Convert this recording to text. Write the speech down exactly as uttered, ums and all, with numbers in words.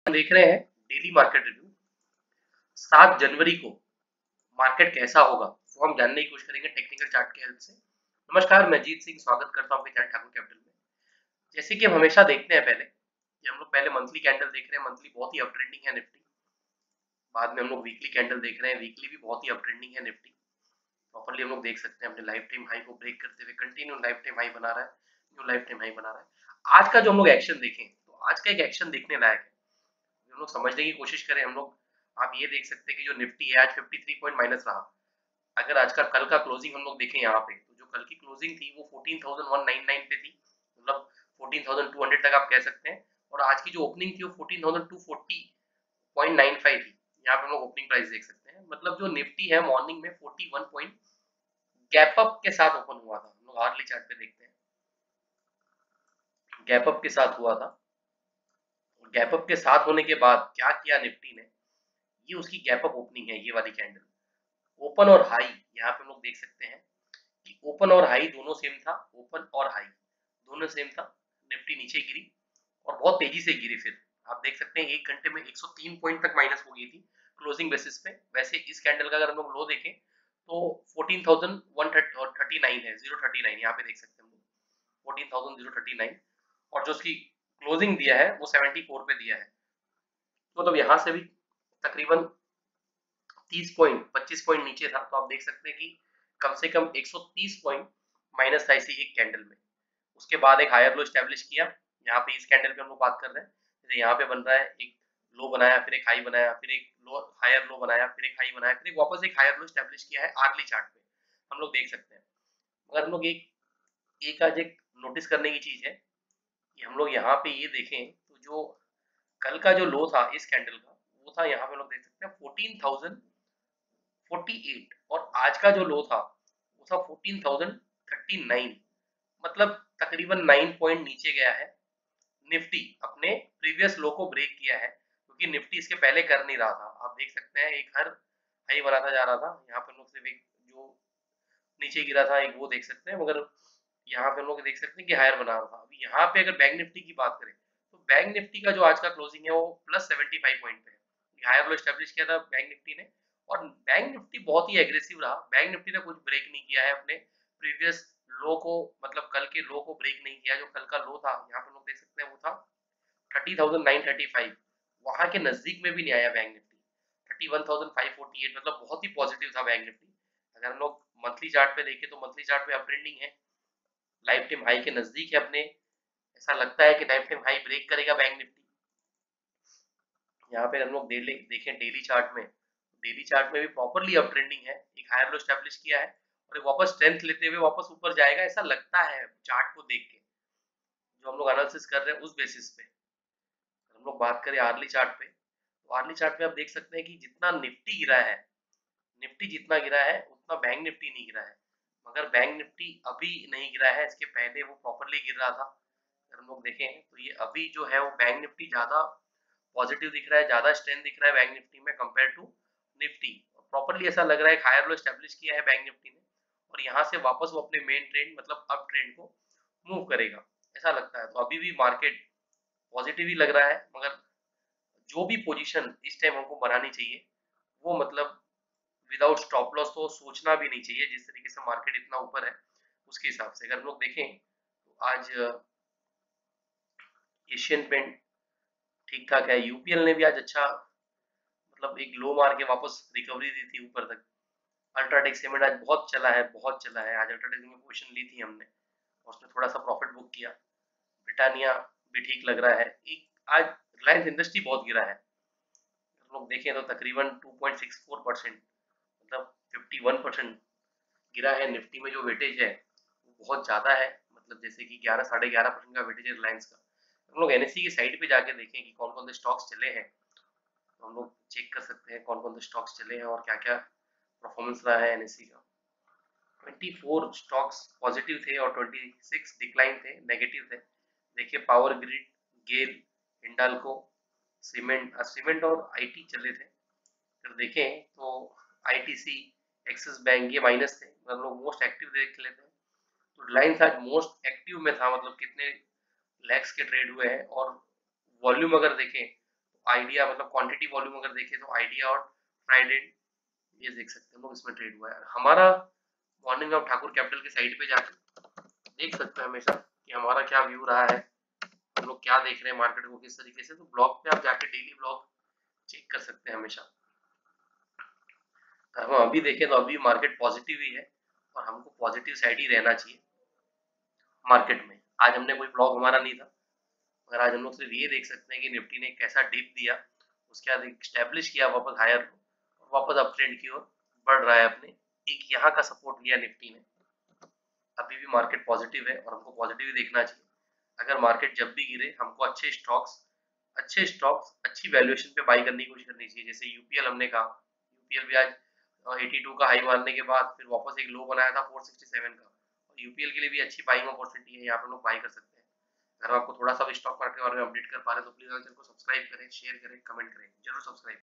देख रहे हैं डेली मार्केट रिव्यू। सात जनवरी को मार्केट कैसा होगा वो हम जानने की कोशिश करेंगे टेक्निकल चार्ट की हेल्प से। नमस्कार, मैं जीत सिंह स्वागत करता हूं आपके चैनल ठाकुर कैपिटल में। जैसे कि हम हमेशा देखते हैं पहले कि हम लोग पहले मंथली कैंडल देख रहे हैं, मंथली बहुत ही अप ट्रेंडिंग है निफ्टी। बाद में हम लोग वीकली कैंडल देख रहे हैं, वीकली भी बहुत ही अप ट्रेंडिंग है निफ्टी। प्रॉपर्ली हम लोग देख सकते हैं अपने लाइफ टाइम हाई को ब्रेक करते हुए कंटिन्यू लाइफ टाइम हाई बना रहा है, न्यू लाइफ टाइम हाई बना रहा है। आज का जो हम लोग एक्शन देखें तो आज का एक एक्शन देखने लायक है, हम लोग समझने की कोशिश करें। हम लोग आप ये देख सकते हैं कि जो निफ्टी है आज तिरेपन पॉइंट माइनस रहा। अगर आज का कल का क्लोजिंग हम लोग देखें यहाँ पे तो जो कल की क्लोजिंग थी वो चौदह हज़ार एक सौ निन्यानवे पे थी, मतलब चौदह हज़ार दो सौ तक आप कह सकते हैं। और आज की जो ओपनिंग थी वो चौदह हज़ार दो सौ चालीस पॉइंट नाइन फाइव थी। यहाँ पे हम लोग ओपनिंग प्राइस देख सकते हैं, मतलब जो निफ्टी है मॉर्निंग में इकतालीस पॉइंट गैप अप के साथ ओपन हुआ था। हम लोग हार्डली चार्ट पे देखते हैं, गैप अप के साथ हुआ था। गैप अप के साथ होने के बाद क्या किया निफ्टी ने, ये उसकी गैप अप ओपनिंग है। ये वाली कैंडल ओपन और हाई यहाँ पे हम लोग देख सकते हैं कि ओपन और हाई दोनों सेम था, ओपन और हाई दोनों सेम था। निफ्टी नीचे गिरी और बहुत तेजी से गिरी। फिर आप देख सकते हैं एक घंटे में एक सौ तीन पॉइंट तक माइनस हो गई थी क्लोजिंग बेसिस पे। वैसे इस कैंडल का अगर हम लोग लो देखें तो चौदह हज़ार एक सौ उनतालीस है, ज़ीरो थर्टी नाइन यहाँ पे देख सकते हैं हम लोग चौदह हज़ार ज़ीरो थर्टी नाइन। और जो उसकी क्लोजिंग दिया है वो चौहत्तर पे दिया है, तो मतलब यहाँ से भी तकरीबन तीस पॉइंट पच्चीस पॉइंट नीचे था। तो आप देख सकते हैं कि कम से कम एक सौ तीस पॉइंट माइनस था इसी एक कैंडल में। उसके बाद एक हायर लो स्टैब्लिश किया। यहाँ पे इस कैंडल पे हम लोग बात कर रहे हैं, जैसे यहाँ पे बन रहा है, एक लो बनाया, फिर एक हाई बनाया, फिर एक लो हायर लो बनाया, फिर एक हाई बनाया, फिर एक वापस एक हायर लो स्टैब्लिश किया है आर्ली चार्ट पे हम लोग देख सकते हैं। अगर हम लोग एक एक आज एक नोटिस करने की चीज है कि हम लोग यहाँ पे ये देखें तो जो कल का जो लो था इस कैंडल का वो था, यहाँ पे लोग देख सकते हैं फोर्टीन थाउजेंड फोर्टी एट, और आज का जो लो था वो था फोर्टीन थाउजेंड थर्टी नाइन, मतलब तकरीबन नाइन पॉइंट नीचे गया है। निफ्टी अपने प्रीवियस लो को ब्रेक किया है, क्योंकि निफ्टी इसके पहले कर नहीं रहा था। आप देख सकते हैं एक हर हाई बनाता जा रहा था। यहाँ पे हम लोग सिर्फ एक जो नीचे गिरा था एक वो देख सकते हैं, मगर यहाँ पे हम लोग देख सकते हैं कि हायर बना रहा था। अभी यहाँ पे अगर बैंक निफ्टी की बात करें तो बैंक निफ्टी का जो आज का क्लोजिंग है वो प्लस सेवेंटी फाइव पॉइंट पे है। हायर लो स्टैब्लिश किया था बैंक निफ्टी ने, और बैंक निफ्टी बहुत ही एग्रेसिव रहा। बैंक निफ्टी ने कुछ ब्रेक नहीं किया है अपने प्रीवियस लो को, मतलब कल के लो को ब्रेक नहीं किया। जो कल का लो था यहाँ पे लोग देख सकते हैं वो था thirty thousand nine thirty five, वहां के नजदीक में भी नहीं आया Bank Nifty. Thirty one thousand five forty eight, मतलब बहुत ही पॉजिटिव था बैंक निफ्टी। अगर हम लोग मंथली चार्ट पे देखें तो मंथली चार्ट पे अप ट्रेंडिंग है, लाइफ टाइम हाई के नजदीक है अपने। ऐसा लगता है कि लाइफ टाइम हाई ब्रेक करेगा बैंक निफ्टी। यहाँ पे हम लोग डेली देखें डेली चार्ट में, डेली चार्ट में भी प्रॉपरली अप ट्रेंडिंग है, एक हायर लो स्टैब्लिश किया है और एक वापस स्ट्रेंथ लेते हुए वापस ऊपर जाएगा ऐसा लगता है चार्ट को देख के, जो हम लोग एनालिसिस कर रहे हैं उस बेसिस पे। हम लोग बात करें आर्ली चार्ट पे तो आर्ली चार्ट पे आप देख सकते हैं कि जितना निफ्टी गिरा है, निफ्टी जितना गिरा है उतना बैंक निफ्टी नहीं गिरा है। मगर बैंक निफ्टी अभी नहीं गिरा है, इसके पहले वो प्रॉपरली गिर रहा था। अगर हम लोग देखें तो ये अभी जो है वो बैंक निफ्टी ज्यादा पॉजिटिव दिख रहा है, ज्यादा स्ट्रेंथ दिख रहा है बैंक निफ्टी में कंपेयर टू निफ्टी। प्रॉपरली ऐसा लग रहा है हायर लो स्टैब्लिश किया है बैंक निफ्टी ने, और यहाँ से वापस वो अपने मेन ट्रेंड मतलब अप ट्रेंड को मूव करेगा ऐसा लगता है। तो अभी भी मार्केट पॉजिटिव ही लग रहा है, मगर जो भी पोजीशन इस टाइम हमको बनानी चाहिए वो मतलब विदाउट स्टॉप लॉस तो सोचना भी नहीं चाहिए। जिस तरीके से मार्केट इतना ऊपर है उसके हिसाब से अगर हम लोग देखें तो आज एशियन पेंट ठीक ठाक है, यूपीएल ने भी आज अच्छा मतलब एक लो मार के वापस रिकवरी दी थी ऊपर तक। अल्ट्राटेक सीमेंट आज बहुत चला है, बहुत चला है आज। अल्ट्राटेक में पोजीशन ली थी हमने और उसने थोड़ा सा प्रॉफिट बुक किया। ब्रिटानिया भी ठीक लग रहा है। एक आज रिलायंस इंडस्ट्री बहुत गिरा है, हम लोग देखें तो तकरीबन two point six four percent, मतलब फिफ्टी वन परसेंट गिरा है। निफ्टी में जो वेटेज है वो बहुत ज़्यादा है, मतलब जैसे कि ग्यारह साढ़े ग्यारह परसेंट का वेटेज है रिलायंस का। हम लोग एनएससी की साइड पे जाके देखें कि कौन कौन से स्टॉक्स चले हैं, तो हम लोग चेक कर सकते हैं कौन कौन से स्टॉक्स चले हैं और क्या क्या परफॉर्मेंस रहा है एनएससी का। चौबीस स्टॉक्स पॉजिटिव थे और छब्बीस डिक्लाइन थे, नेगेटिव थे। देखिए Power Grid, GAIL, Hindalco, cement cement और आईटी चले थे। फिर देखें तो आईटीसी, एक्सिस बैंक ये माइनस थे, मतलब लोग मोस्ट एक्टिव देख लेते हैं। तो रिलायंस आज मोस्ट एक्टिव में था, मतलब कितने लैक्स के ट्रेड हुए हैं। और वॉल्यूम अगर देखें तो आइडिया मतलब क्वांटिटी वॉल्यूम अगर देखें तो आइडिया और फ्राइडे ये देख सकते हैं हम लोग, इसमें ट्रेड हुआ है हमारा। मॉर्निंग में ठाकुर कैपिटल के साइड पे जाकर देख सकते हैं हमेशा कि हमारा क्या व्यू रहा है, हम लोग क्या देख रहे हैं मार्केट को किस तरीके से। तो ब्लॉग पे आप जाके डेली ब्लॉग चेक कर सकते हैं हमेशा। हम अभी देखें तो अभी मार्केट पॉजिटिव ही है और हमको पॉजिटिव साइड ही रहना चाहिए मार्केट में। आज हमने कोई ब्लॉग हमारा नहीं था, मगर आज हम लोग सिर्फ ये देख सकते हैं कि निफ्टी ने कैसा डिप दिया, उसके बाद स्टैब्लिश किया वापस हायर को और वापस अप ट्रेंड की ओर बढ़ रहा है अपने। एक यहाँ का सपोर्ट लिया निफ्टी ने। अभी भी मार्केट पॉजिटिव है और हमको पॉजिटिव ही देखना चाहिए। अगर मार्केट जब भी गिरे हमको अच्छे स्टॉक्स अच्छे स्टॉक्स अच्छी वैल्यूएशन पे बाई करने की कोशिश करनी चाहिए। जैसे यूपीएल हमने कहा, यूपीएल भी आज बयासी का हाई मारने के बाद फिर वापस एक लो बनाया था चार सौ सरसठ का, और यूपीएल के लिए भी अच्छी बाइंग अपॉर्चुनिटी है, यहाँ पे लोग बाई कर सकते हैं। अगर आपको थोड़ा सा भी स्टॉक मार्केट के बारे में अपडेट कर पा रहे हैं तो प्लीज चैनल को सब्सक्राइब करें, शेयर करें, कमेंट करें, जरूर सब्सक्राइब।